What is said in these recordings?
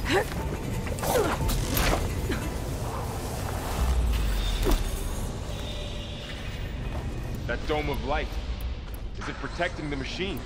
That dome of light. Is it protecting the machine?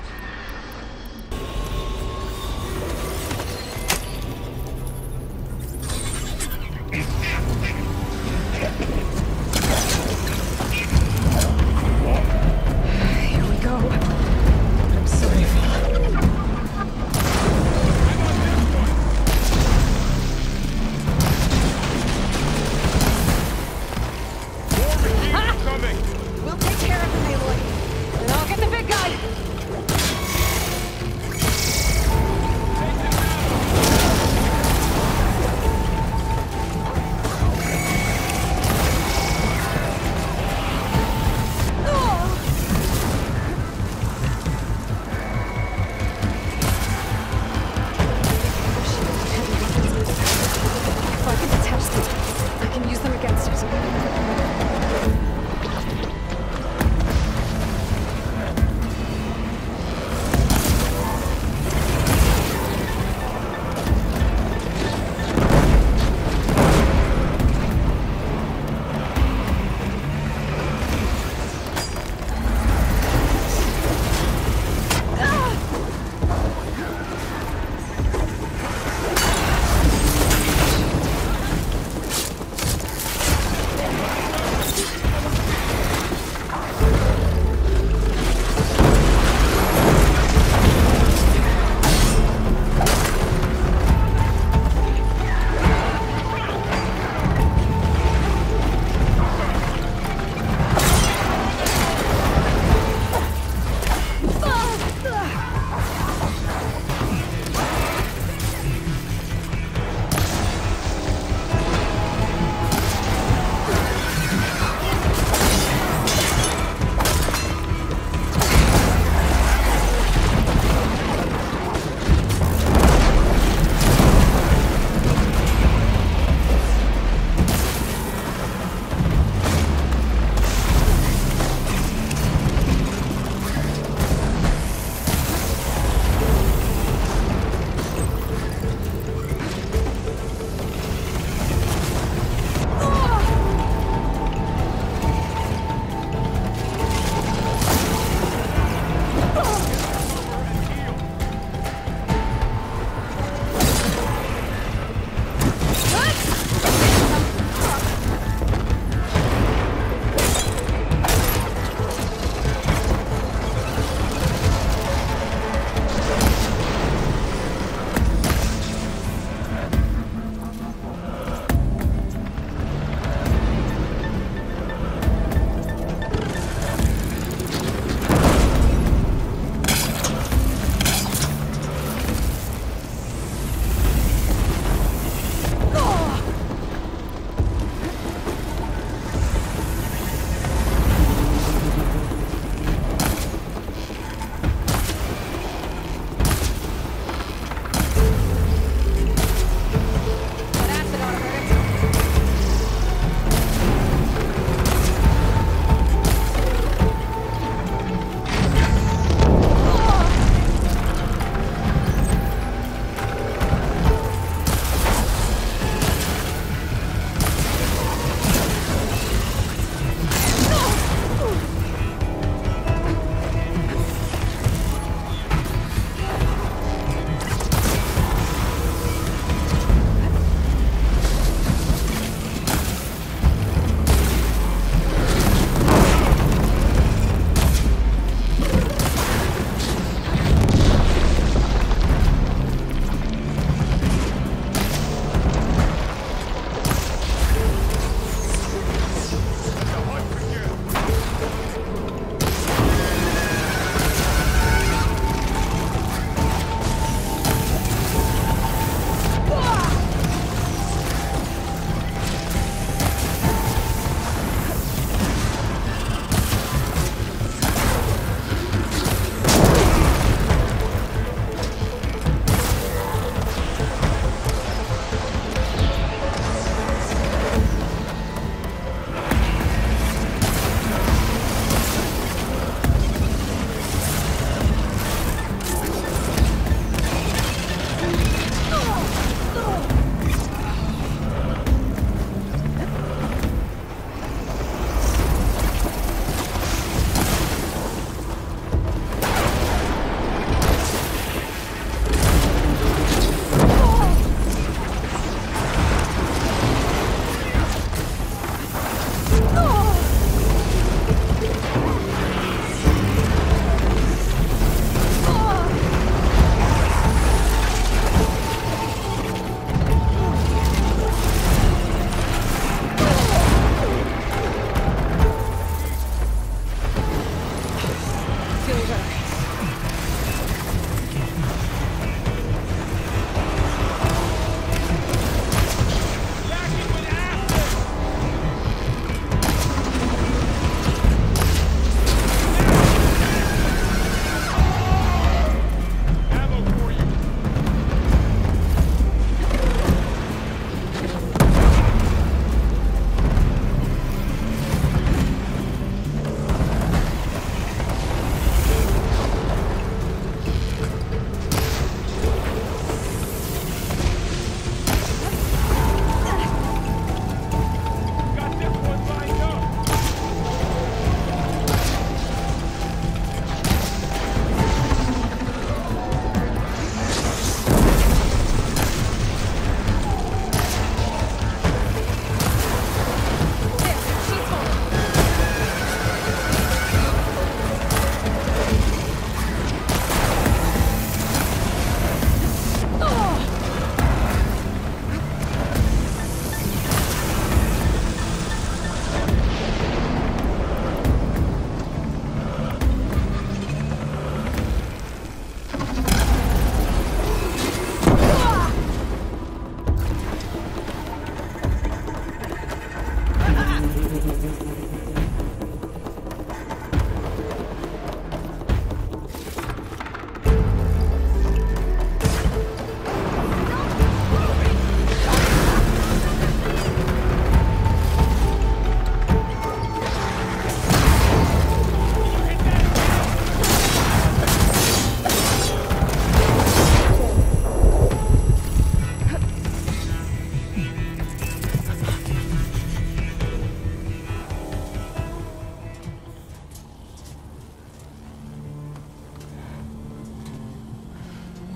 Here we go. I'm safe. More machines coming! We'll take care of him, Aloy. And I'll get the big guy.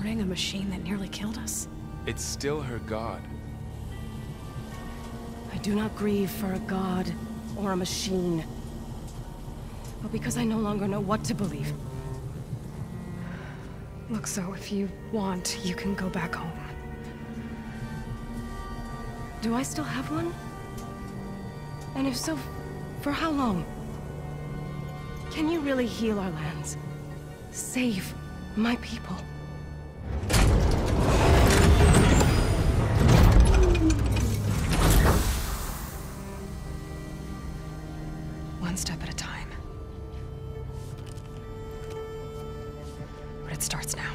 supporting a machine that nearly killed us? It's still her god. I do not grieve for a god or a machine, but because I no longer know what to believe. Look, so if you want, you can go back home. Do I still have one? And if so, for how long? Can you really heal our lands? Save my people? One step at a time. But it starts now.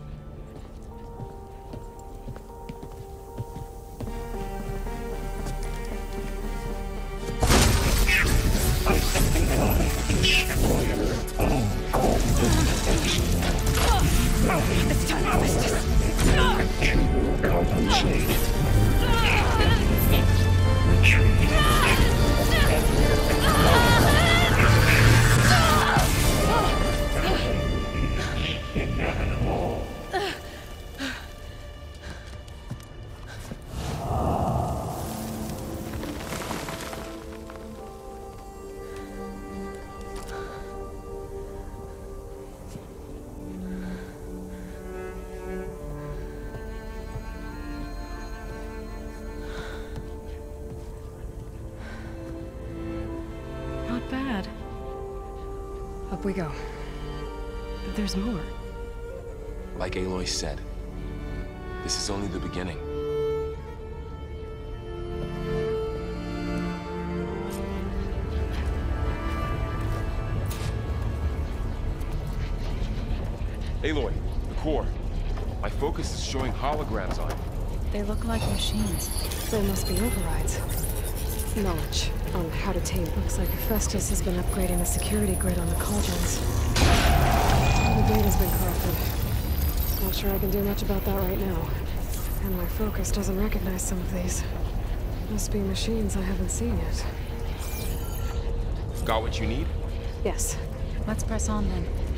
It's time to miss this. Not bad. Up we go. There's more. Like Aloy said, this is only the beginning. Aloy, the core. My focus is showing holograms on it. They look like machines. They must be overrides. Knowledge on how to tame. Looks like Festus has been upgrading the security grid on the cauldrons. The data's been corrupted. Not sure I can do much about that right now. And my focus doesn't recognize some of these. Must be machines I haven't seen yet. Got what you need? Yes. Let's press on then.